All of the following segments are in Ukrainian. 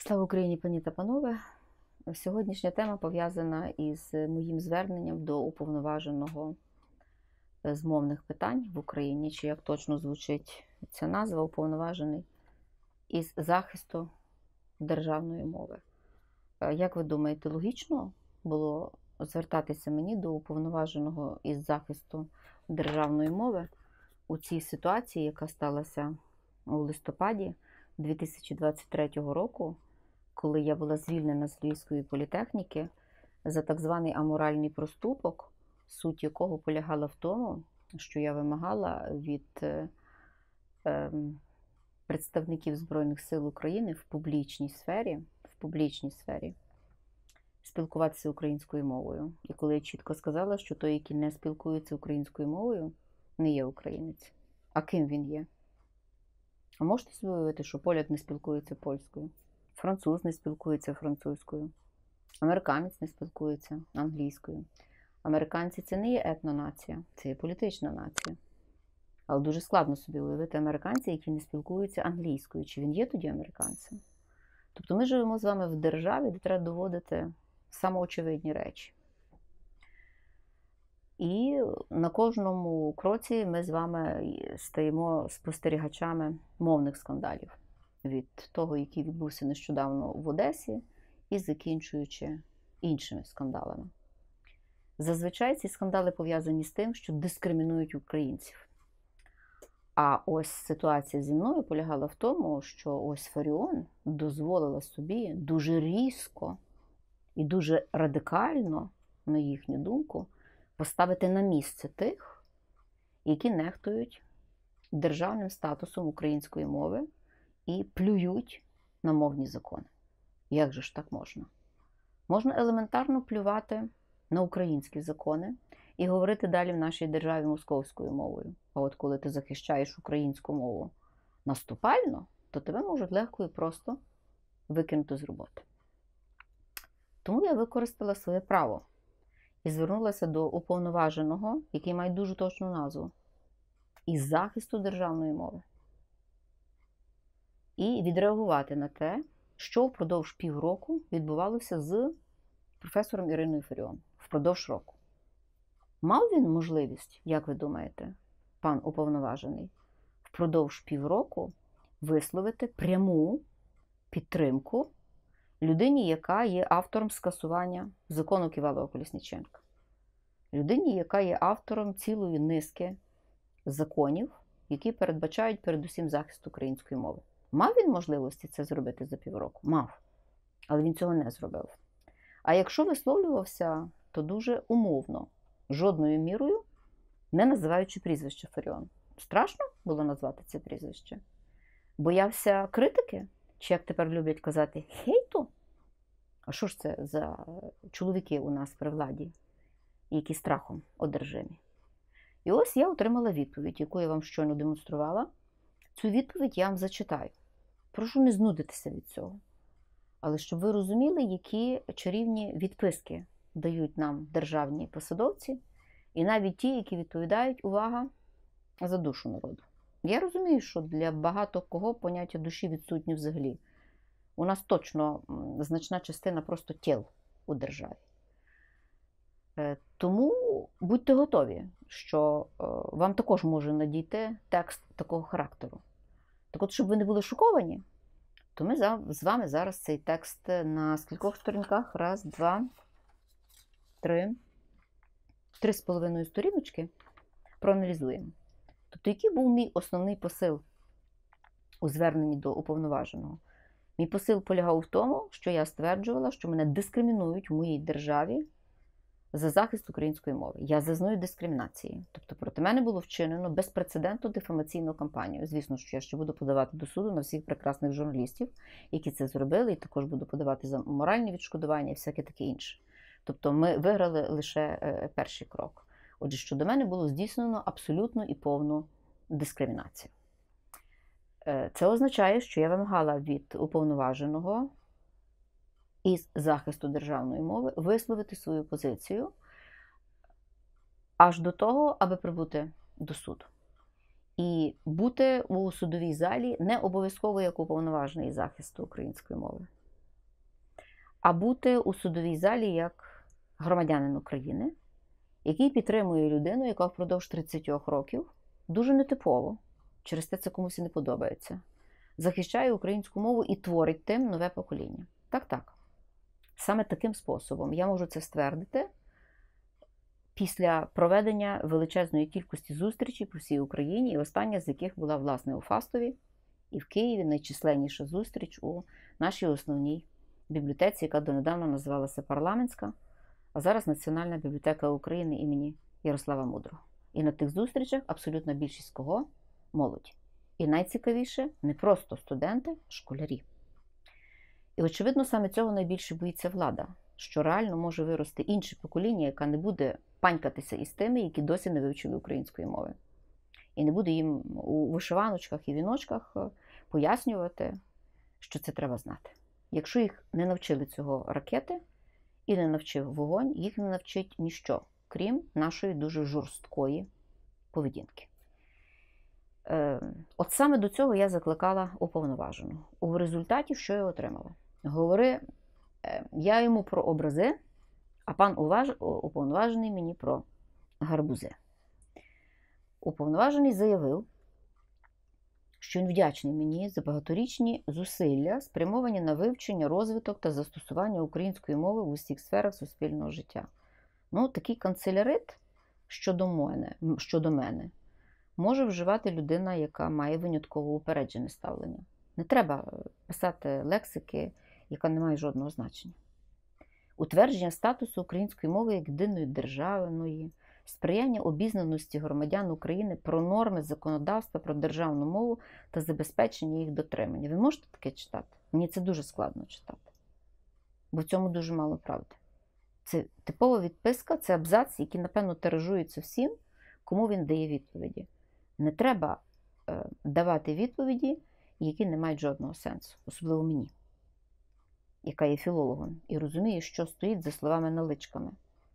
Слава Україні, пані та панове! Сьогоднішня тема пов'язана із моїм зверненням до уповноваженого з мовних питань в Україні, чи як точно звучить ця назва, уповноважений із захисту державної мови. Як ви думаєте, логічно було звертатися мені до уповноваженого із захисту державної мови у цій ситуації, яка сталася у листопаді 2023 року, коли я була звільнена з Львівської політехніки за так званий аморальний проступок, суть якого полягала в тому, що я вимагала від представників Збройних сил України в публічній сфері спілкуватися українською мовою. І коли я чітко сказала, що той, який не спілкується українською мовою, не є українець. А ким він є? А можете собі уявити, що поляк не спілкується польською? Француз не спілкується французькою, американець не спілкується англійською. Американці – це не є етнонація, це є політична нація. Але дуже складно собі уявити американця, які не спілкуються англійською. Чи він є тоді американцем? Тобто ми живемо з вами в державі, де треба доводити самоочевидні речі. І на кожному кроці ми з вами стаємо спостерігачами мовних скандалів. Від того, який відбувся нещодавно в Одесі, і закінчуючи іншими скандалами. Зазвичай ці скандали пов'язані з тим, що дискримінують українців. А ось ситуація зі мною полягала в тому, що ось Фаріон дозволила собі дуже різко і дуже радикально, на їхню думку, поставити на місце тих, які нехтують державним статусом української мови і плюють на мовні закони. Як же ж так можна? Можна елементарно плювати на українські закони і говорити далі в нашій державі московською мовою. А от коли ти захищаєш українську мову наступально, то тебе можуть легко і просто викинути з роботи. Тому я використала своє право і звернулася до уповноваженого, який має дуже точну назву, із захисту державної мови. І відреагувати на те, що впродовж півроку відбувалося з професором Іриною Фаріон. Впродовж року. Мав він можливість, як ви думаєте, пан уповноважений, впродовж півроку висловити пряму підтримку людині, яка є автором скасування закону Ківалова-Колесніченка? Людині, яка є автором цілої низки законів, які передбачають передусім захист української мови. Мав він можливості це зробити за півроку? Мав. Але він цього не зробив. А якщо висловлювався, то дуже умовно, жодною мірою, не називаючи прізвище Фаріон. Страшно було назвати це прізвище? Боявся критики? Чи, як тепер люблять казати, хейту? А що ж це за чоловіки у нас при владі, які страхом одержимі? І ось я отримала відповідь, яку я вам щойно демонструвала. Цю відповідь я вам зачитаю. Прошу не знудитися від цього. Але щоб ви розуміли, які чарівні відписки дають нам державні посадовці, і навіть ті, які відповідають, увага, за душу народу. Я розумію, що для багато кого поняття душі відсутні взагалі. У нас точно значна частина просто тіл у державі. Тому будьте готові, що вам також може надійти текст такого характеру. Так от, щоб ви не були шоковані, то ми з вами зараз цей текст на скількох сторінках? Раз, два, три. 3,5 сторіночки проаналізуємо. Тобто, який був мій основний посил у зверненні до уповноваженого? Мій посил полягав в тому, що я стверджувала, що мене дискримінують в моїй державі за захист української мови. Я зазнаю дискримінації. Тобто проти мене було вчинено безпрецедентну дефамаційну кампанію. Звісно, що я ще буду подавати до суду на всіх прекрасних журналістів, які це зробили, і також буду подавати за моральні відшкодування і всяке таке інше. Тобто ми виграли лише перший крок. Отже, щодо мене було здійснено абсолютну і повну дискримінацію. Це означає, що я вимагала від уповноваженого із захисту державної мови висловити свою позицію аж до того, аби прибути до суду. І бути у судовій залі не обов'язково як уповноважений із захисту української мови. а бути у судовій залі як громадянин України, який підтримує людину, яка впродовж 30 років, дуже нетипово, через те це комусь і не подобається, захищає українську мову і творить тим нове покоління. Так. Саме таким способом я можу це ствердити після проведення величезної кількості зустрічей по всій Україні, і остання з яких була, власне, у Фастові і в Києві, найчисленніша зустріч у нашій основній бібліотеці, яка донедавна називалася Парламентська, а зараз Національна бібліотека України імені Ярослава Мудрого. І на тих зустрічах абсолютна більшість кого? Молодь. І найцікавіше, не просто студенти, а школярі. І, очевидно, саме цього найбільше боїться влада, що реально може вирости інше покоління, яке не буде панькатися із тими, які досі не вивчили української мови. І не буде їм у вишиваночках і віночках пояснювати, що це треба знати. Якщо їх не навчили цього ракети і не навчив вогонь, їх не навчить ніщо, крім нашої дуже жорсткої поведінки. От саме до цього я закликала уповноважену. У результаті що я отримала? Я йому про образи, а пан уповноважений мені про гарбузи. Уповноважений заявив, що він вдячний мені за багаторічні зусилля, спрямовані на вивчення, розвиток та застосування української мови в усіх сферах суспільного життя. Такий канцелярит щодо мене може вживати людина, яка має винятково упереджене ставлення. Не треба писати лексики, яка не має жодного значення. Утвердження статусу української мови як єдиної державної, сприяння обізнаності громадян України про норми законодавства про державну мову та забезпечення їх дотримання. Ви можете таке читати? Мені це дуже складно читати, бо в цьому дуже мало правди. Це типова відписка, це абзац, який, напевно, тиражується всім, кому він дає відповіді. Не треба давати відповіді, які не мають жодного сенсу, особливо мені, яка є філологом і розуміє, що стоїть за словами-наличками.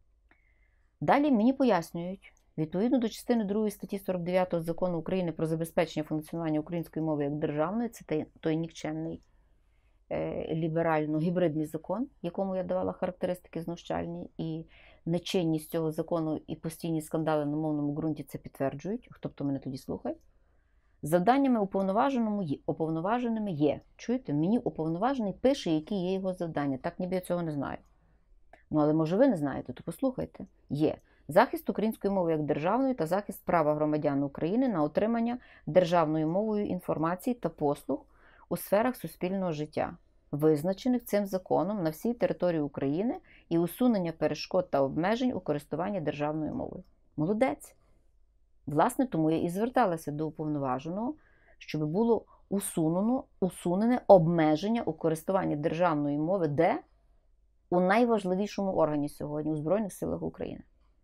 Далі мені пояснюють, відповідно до частини 2 статті 49 Закону України про забезпечення функціонування української мови як державної, це той нікчемний ліберально-гібридний закон, якому я давала характеристики знущальні, і нечинність цього закону і постійні скандали на мовному ґрунті це підтверджують. Хто мене тоді слухає? Завданнями уповноваженими є. Чуєте? Мені уповноважений пише, які є його завдання. Так, ніби я цього не знаю. Але, може, ви не знаєте, то послухайте. Є захист української мови як державної та захист права громадян України на отримання державною мовою інформації та послуг у сферах суспільного життя, визначених цим законом на всій території України, і усунення перешкод та обмежень у користуванні державною мовою. Молодець! Власне, тому я і зверталася до уповноваженого, щоб було усунене обмеження у користуванні державної мови, де? У найважливішому органі сьогодні, у Збройних силах України.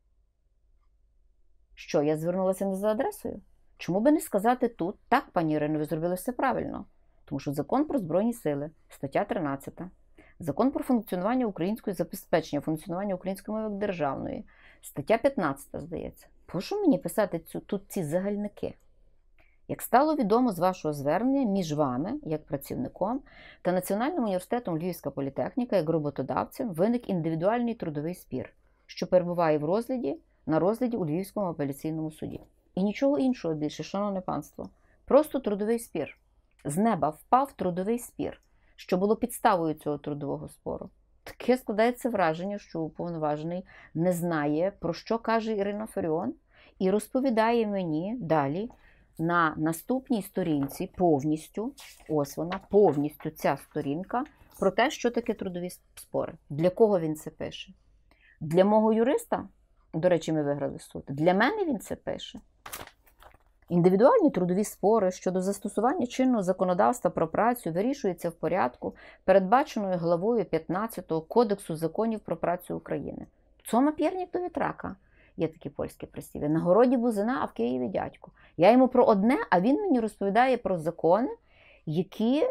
Що, я звернулася не за адресою? Чому би не сказати тут, так, пані Ірино, ви зробили все правильно? Тому що Закон про Збройні сили, стаття 13, Закон про функціонування української, забезпечення функціонування української мови як державної, стаття 15, здається. Прошу мені писати тут ці загальники. Як стало відомо з вашого звернення, між вами, як працівником, та Національним університетом Львівська політехніка, як роботодавцем, виник індивідуальний трудовий спір, що перебуває на розгляді у Львівському апеляційному суді. І нічого іншого більше, шановне панство. Просто трудовий спір. З неба впав трудовий спір, що було підставою цього трудового спору. Таке складається враження, що уповноважений не знає, про що каже Ірина Фаріон, і розповідає мені далі на наступній сторінці повністю, ось вона, повністю ця сторінка, про те, що таке трудові спори. Для кого він це пише? Для мого юриста? До речі, ми виграли суд. Для мене він це пише. Індивідуальні трудові спори щодо застосування чинного законодавства про працю вирішуються в порядку, передбаченою главою 15 Кодексу законів про працю України. Цома п'єрнік до вітрака. Є такі польські прислів'я. На городі бузина, а в Києві дядько. Я йому про одне, а він мені розповідає про закони, які...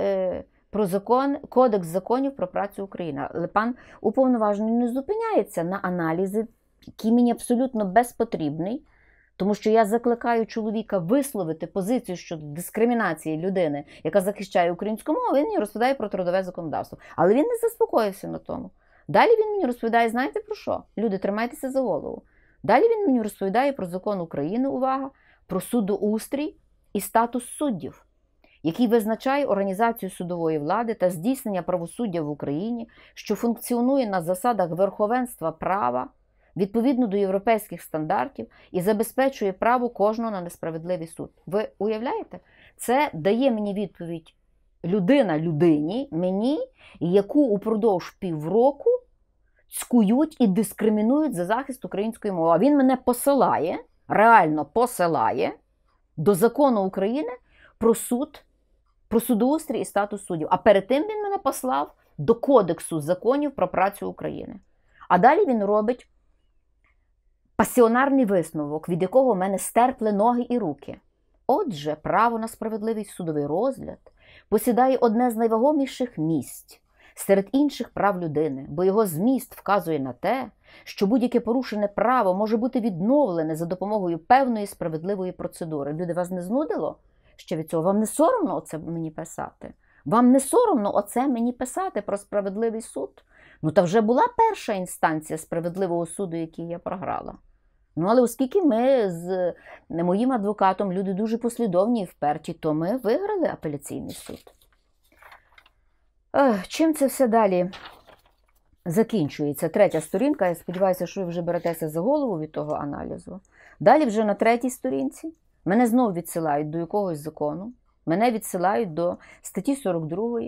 Кодекс законів про працю України. Але пан уповноважений не зупиняється на аналізи, який мені абсолютно безпотрібний, Тому що я закликаю чоловіка висловити позицію щодо дискримінації людини, яка захищає українську мову, він мені розповідає про трудове законодавство. Але він не заспокоївся на тому. Далі він мені розповідає, знаєте про що? Люди, тримайтеся за голову. Далі він мені розповідає про закон України, увага, про судоустрій і статус суддів, який визначає організацію судової влади та здійснення правосуддя в Україні, що функціонує на засадах верховенства права, відповідно до європейських стандартів і забезпечує право кожного на несправедливий суд. Ви уявляєте? Це дає мені відповідь людина людині, мені, яку упродовж півроку цькують і дискримінують за захист української мови. А він мене посилає, реально посилає до закону України про суд, про судоустрій і статус суддів. А перед тим він мене послав до Кодексу законів про працю України. А далі він робить пасіонарний висновок, від якого в мене стерпли ноги і руки. Отже, право на справедливий судовий розгляд посідає одне з найвагоміших місць серед інших прав людини, бо його зміст вказує на те, що будь-яке порушене право може бути відновлене за допомогою певної справедливої процедури. Люди, вас не знудило ще від цього? Вам не соромно оце мені писати? Вам не соромно оце мені писати про справедливий суд? Ну, та вже була перша інстанція справедливого суду, який я програла. Ну, але оскільки ми з моїм адвокатом люди дуже послідовні і вперті, то ми виграли апеляційний суд. Чим це все далі закінчується? Третя сторінка, я сподіваюся, що ви вже беретеся за голову від того аналізу. Далі вже на третій сторінці мене знову відсилають до якогось закону, мене відсилають до статті 42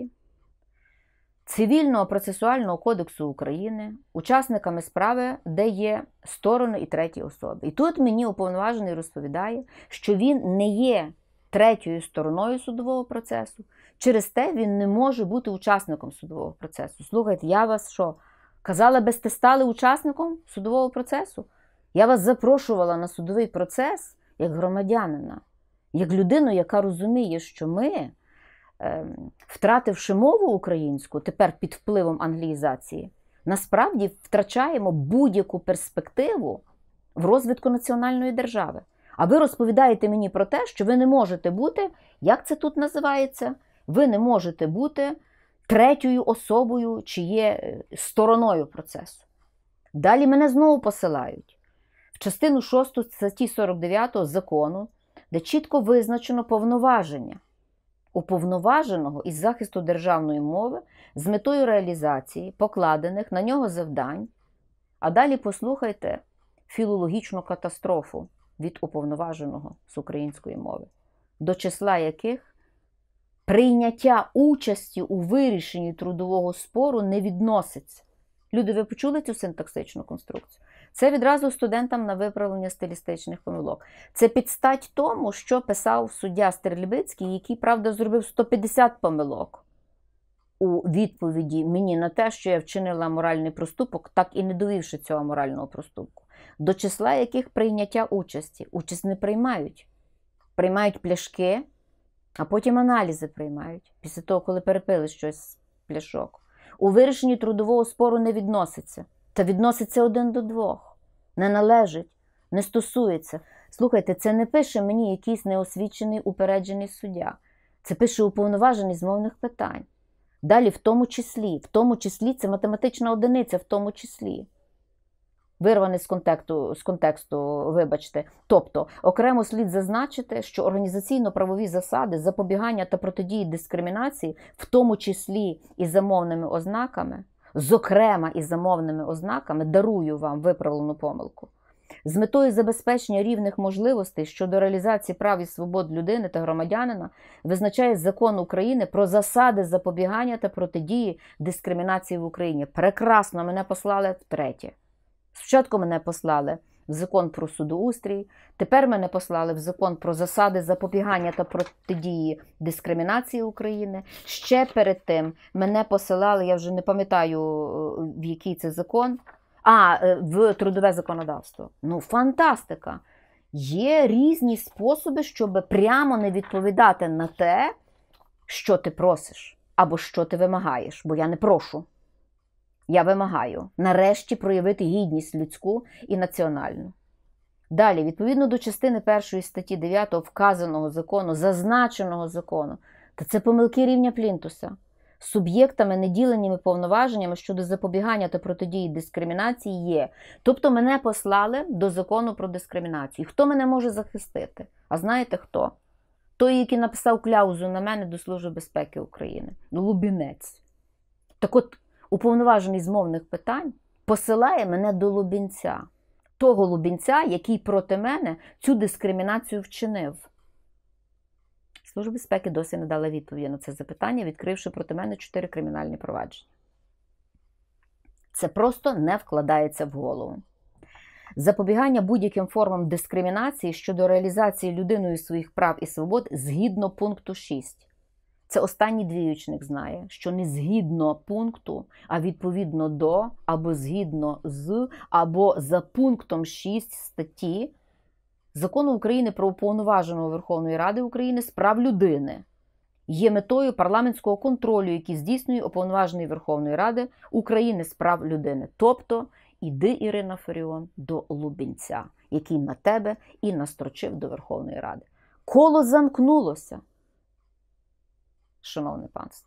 Цивільного процесуального кодексу України, учасниками справи, де є сторони і треті особи. І тут мені уповноважений розповідає, що він не є третьою стороною судового процесу, через те він не може бути учасником судового процесу. Слухайте, я вас що, казала, би сте стали учасником судового процесу? Я вас запрошувала на судовий процес як громадянина, як людину, яка розуміє, що ми, втративши мову українську, тепер під впливом англіїзації, насправді втрачаємо будь-яку перспективу в розвитку національної держави. А ви розповідаєте мені про те, що ви не можете бути, як це тут називається, ви не можете бути третьою особою, чи є стороною процесу. Далі мене знову посилають в частину 6 статті 49 закону, де чітко визначено повноваження уповноваженого із захисту державної мови з метою реалізації покладених на нього завдань. А далі послухайте філологічну катастрофу від уповноваженого з української мови, до числа яких прийняття участі у вирішенні трудового спору не відноситься. Люди, ви почули цю синтаксичну конструкцію? Це відразу студентам на виправлення стилістичних помилок. Це підстать тому, що писав суддя Стрельбицький, який, правда, зробив 150 помилок у відповіді мені на те, що я вчинила моральний проступок, так і не довівши цього морального проступку. До числа яких прийняття участі. Участь не приймають. Приймають пляшки, а потім аналізи приймають. Після того, коли перепили щось з пляшок. У вирішенні трудового спору не відноситься. Та відноситься 1 до 2. Не належить, не стосується. Слухайте, це не пише мені якийсь неосвічений упереджений суддя. Це пише уповноважений з мовних питань. Далі в тому числі це математична одиниця, в тому числі. Вирваний з контексту, вибачте. Тобто, окремо слід зазначити, що організаційно-правові засади запобігання та протидії дискримінації, в тому числі і за мовними ознаками, зокрема і за мовними ознаками, дарую вам виправлену помилку, з метою забезпечення рівних можливостей щодо реалізації прав і свобод людини та громадянина визначає Закон України про засади запобігання та протидії дискримінації в Україні. Прекрасно, мене послали втретє. Спочатку мене послали в Закон про судоустрій, тепер мене послали в Закон про засади запобігання та протидії дискримінації України. Ще перед тим мене посилали, я вже не пам'ятаю, в який це закон, в трудове законодавство. Ну, фантастика! Є різні способи, щоб прямо не відповідати на те, що ти просиш, або що ти вимагаєш, бо я не прошу. Я вимагаю нарешті проявити гідність людську і національну. Далі, відповідно до частини 1 статті 9 вказаного закону, зазначеного закону, та це помилки рівня плінтуса, суб'єктами, неділеннями повноваженнями щодо запобігання та протидії дискримінації є. Тобто мене послали до закону про дискримінацію. Хто мене може захистити? А знаєте хто? Той, який написав кляузу на мене до Служби безпеки України. Лубінець. Так от, уповноважений з мовних питань посилає мене до Лубінця. Того Лубінця, який проти мене цю дискримінацію вчинив. Служба безпеки досі не дала відповіді на це запитання, відкривши проти мене 4 кримінальні провадження. Це просто не вкладається в голову. Запобігання будь-яким формам дискримінації щодо реалізації людиною своїх прав і свобод згідно пункту 6. Це останній двіючник знає, що не згідно пункту, а відповідно до, або згідно з, або за пунктом 6 статті Закону України про Уповноваженого Верховної Ради України з прав людини є метою парламентського контролю, який здійснює Уповноважений Верховної Ради України з прав людини. Тобто, іди, Ірина Фаріон, до Лубінця, який на тебе і настрочив до Верховної Ради. Коло замкнулося, шановне панство.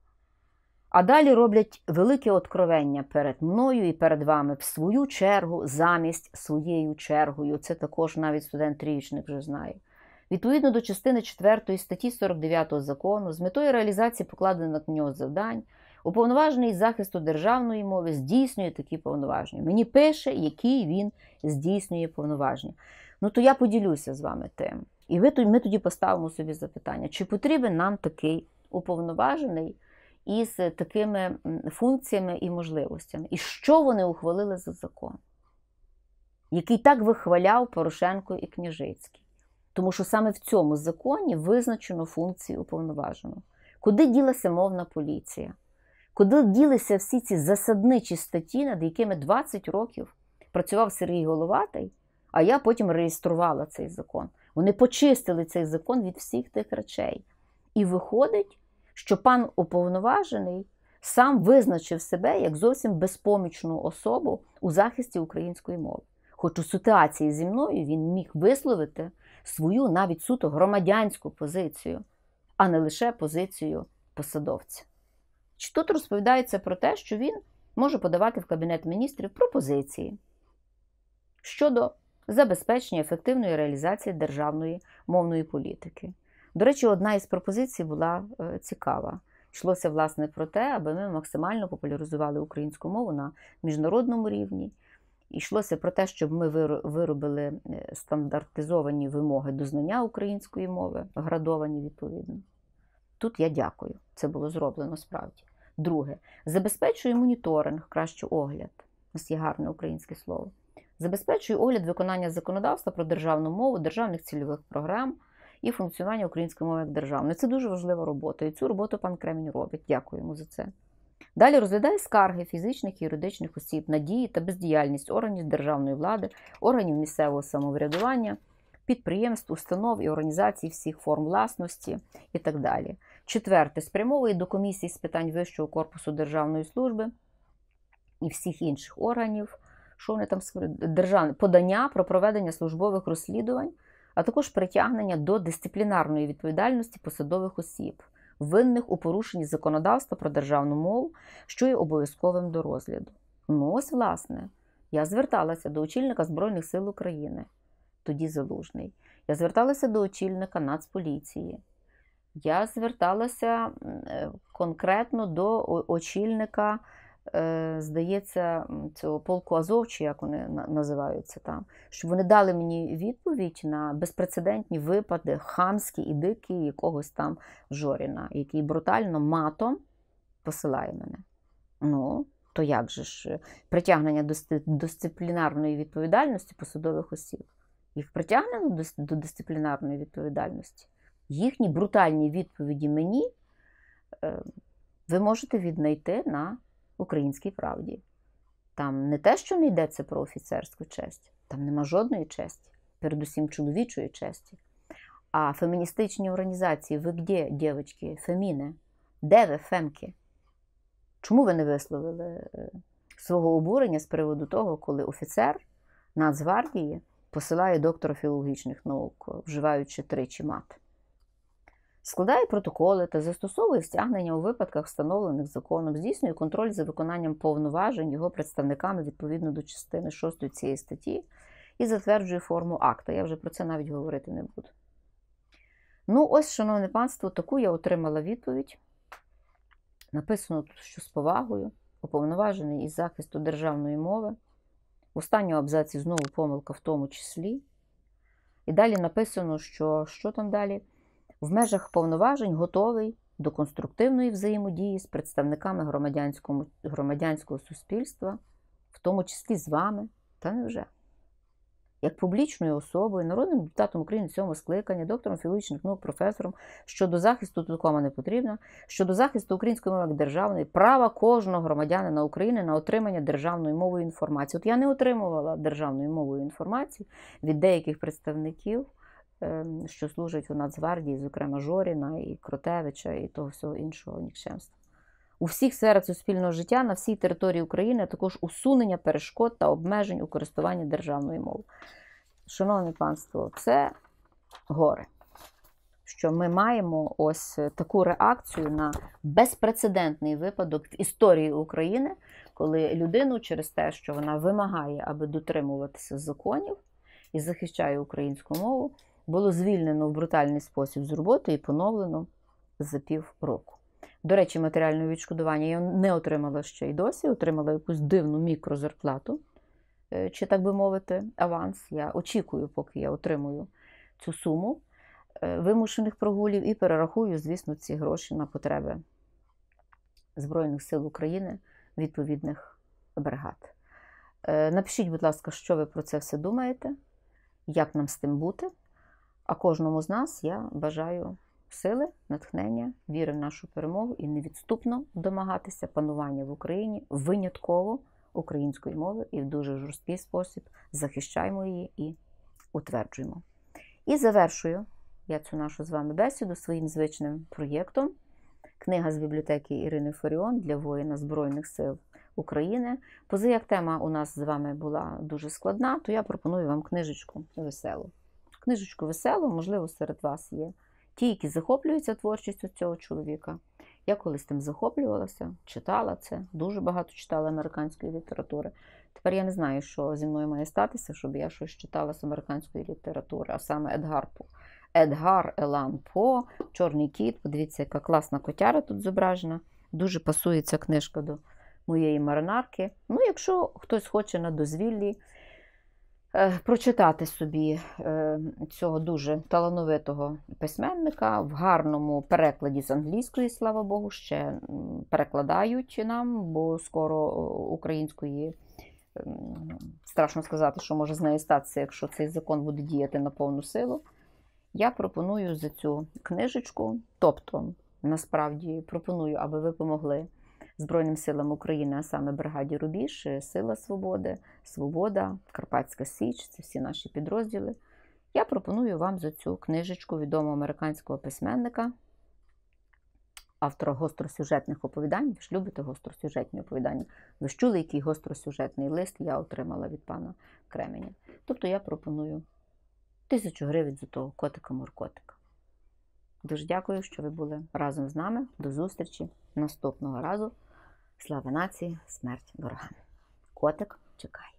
А далі роблять велике откровення перед мною і перед вами в свою чергу, замість своєю чергою. Це також навіть студент-трієчник вже знає. Відповідно до частини 4 статті 49 закону, з метою реалізації покладених на нього завдань, уповноважений із захисту державної мови здійснює такі повноваження. Мені пише, які він здійснює повноваження. Ну, то я поділюся з вами тим. І ми тоді поставимо собі запитання, чи потрібен нам такий уповноважений із такими функціями і можливостями. І що вони ухвалили за закон, який так вихваляв Порошенко і Княжицький. Тому що саме в цьому законі визначено функції уповноваженого. Куди ділася мовна поліція? Куди ділися всі ці засадничі статті, над якими 20 років працював Сергій Головатий, а я потім реєструвала цей закон. Вони почистили цей закон від всіх тих речей. І виходить, що пан уповноважений сам визначив себе як зовсім безпомічну особу у захисті української мови. Хоч у ситуації зі мною він міг висловити свою навіть суто громадянську позицію, а не лише позицію посадовця. Тут розповідається про те, що він може подавати в Кабінет Міністрів пропозиції щодо забезпечення ефективної реалізації державної мовної політики. До речі, одна із пропозицій була цікава. Йшлося, власне, про те, аби ми максимально популяризували українську мову на міжнародному рівні. Йшлося про те, щоб ми виробили стандартизовані вимоги до знання української мови, градовані відповідно. Тут я дякую. Це було зроблено справді. Друге. Забезпечує моніторинг, краще огляд. Ось є гарне українське слово. Забезпечує огляд виконання законодавства про державну мову, державних цільових програм і функціонування української мови як державної. Це дуже важлива робота. І цю роботу пан Кремінь робить. Дякую йому за це. Далі розглядає скарги фізичних і юридичних осіб на дії та бездіяльність органів державної влади, органів місцевого самоврядування, підприємств, установ і організацій всіх форм власності і так далі. Четверте. Спрямовує до комісії з питань Вищого корпусу державної служби і всіх інших органів, що вони там подання про проведення службових розслідувань, а також притягнення до дисциплінарної відповідальності посадових осіб, винних у порушенні законодавства про державну мову, що є обов'язковим до розгляду. Ну ось, власне, я зверталася до очільника Збройних сил України, тоді Залужний. Я зверталася до очільника Нацполіції. Я зверталася конкретно до очільника, здається, цього полку Азов, чи як вони називаються там, щоб вони дали мені відповідь на безпрецедентні випади, хамські і дикі якогось там Жоріна, який брутально матом посилає мене. Ну, то як же ж притягнення до дисциплінарної відповідальності посадових осіб? Їх притягнено до дисциплінарної відповідальності? Їхні брутальні відповіді мені ви можете віднайти на Українській правді. Там не те, що не йдеться про офіцерську честь, там нема жодної честі, передусім чоловічої честі. А феміністичні організації, ви де, дівчатки, феміни? Де ви, фемки? Чому ви не висловили свого обурення з приводу того, коли офіцер Нацгвардії посилає доктора філологічних наук, вживаючи тричі мат. Складає протоколи та застосовує стягнення у випадках, встановлених законом, здійснює контроль за виконанням повноважень його представниками відповідно до частини 6 цієї статті і затверджує форму акта. Я вже про це навіть говорити не буду. Ну ось, шановне панство, таку я отримала відповідь. Написано тут, що з повагою, уповноважений із захисту державної мови. В останньому абзаці знову помилка в тому числі. І далі написано, що там далі? В межах повноважень готовий до конструктивної взаємодії з представниками громадянського суспільства, в тому числі з вами. Та невже? Як публічною особою, народним депутатом України 7-го скликання, доктором філологічних наук, професором, щодо захисту, тут кома не потрібна, щодо захисту української мови як державної, права кожного громадянина України на отримання державною мовою інформації. От я не отримувала державною мовою інформації від деяких представників, що служать у Нацгвардії, зокрема Жоріна і Кротевича і того всього іншого нікчемства. У всіх сферах суспільного життя на всій території України, а також усунення перешкод та обмежень у користуванні державною мовою. Шановне панство, це горе, що ми маємо ось таку реакцію на безпрецедентний випадок в історії України, коли людину через те, що вона вимагає, аби дотримуватися законів і захищає українську мову, було звільнено в брутальний спосіб з роботи і поновлено за півроку. До речі, матеріальне відшкодування я не отримала ще й досі, отримала якусь дивну мікрозарплату, чи, так би мовити, аванс. Я очікую, поки я отримую цю суму вимушених прогулів і перерахую, звісно, ці гроші на потреби Збройних сил України, відповідних бригад. Напишіть, будь ласка, що ви про це все думаєте, як нам з тим бути. А кожному з нас я бажаю сили, натхнення, віри в нашу перемогу і невідступно домагатися панування в Україні винятково української мови і в дуже жорсткий спосіб захищаємо її і утверджуємо. І завершую я цю нашу з вами бесіду своїм звичним проєктом. Книга з бібліотеки Ірини Фаріон для воїна Збройних сил України. Позаяк тема у нас з вами була дуже складна, то я пропоную вам книжечку веселу. Книжечку веселу, можливо, серед вас є ті, які захоплюються творчістю цього чоловіка. Я колись тим захоплювалася, читала це, дуже багато читала американської літератури. Тепер я не знаю, що зі мною має статися, щоб я щось читала з американської літератури, а саме Едгар Елан По, Чорний кіт. Подивіться, яка класна котяра тут зображена. Дуже пасує ця книжка до моєї маринарки. Ну, якщо хтось хоче на дозвіллі прочитати собі цього дуже талановитого письменника в гарному перекладі з англійської, слава Богу, ще перекладають нам, бо скоро української, страшно сказати, що може з нею статися, якщо цей закон буде діяти на повну силу. Я пропоную за цю книжечку, тобто, насправді, пропоную, аби ви помогли Збройним силам України, а саме бригаді Рубіж, Сила Свободи, Свобода, Карпатська Січ, це всі наші підрозділи. Я пропоную вам за цю книжечку відомого американського письменника, автора гостросюжетних оповідань. Ви ж любите гостросюжетні оповідання. Ви ж чули, який гостросюжетний лист я отримала від пана Кременя. Тобто я пропоную 1000 гривень за того котика-моркотика. Дуже дякую, що ви були разом з нами. До зустрічі наступного разу. Слава нації, смерть ворогам. Котик чекає.